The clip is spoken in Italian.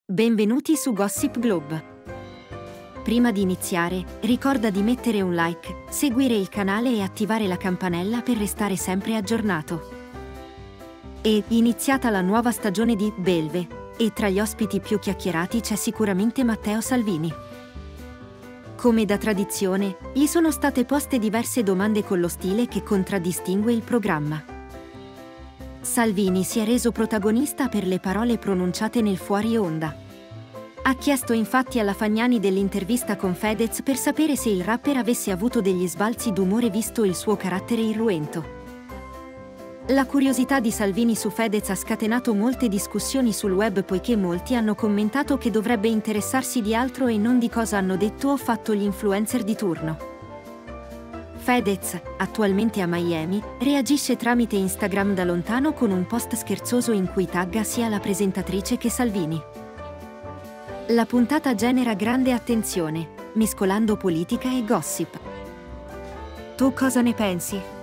Benvenuti su Gossip Globe. Prima di iniziare, ricorda di mettere un like, seguire il canale e attivare la campanella per restare sempre aggiornato. È iniziata la nuova stagione di Belve, e tra gli ospiti più chiacchierati c'è sicuramente Matteo Salvini. Come da tradizione, gli sono state poste diverse domande con lo stile che contraddistingue il programma. Salvini si è reso protagonista per le parole pronunciate nel fuori onda. Ha chiesto infatti alla Fagnani dell'intervista con Fedez per sapere se il rapper avesse avuto degli sbalzi d'umore visto il suo carattere irruento. La curiosità di Salvini su Fedez ha scatenato molte discussioni sul web poiché molti hanno commentato che dovrebbe interessarsi di altro e non di cosa hanno detto o fatto gli influencer di turno. Fedez, attualmente a Miami, reagisce tramite Instagram da lontano con un post scherzoso in cui tagga sia la presentatrice che Salvini. La puntata genera grande attenzione, mescolando politica e gossip. Tu cosa ne pensi?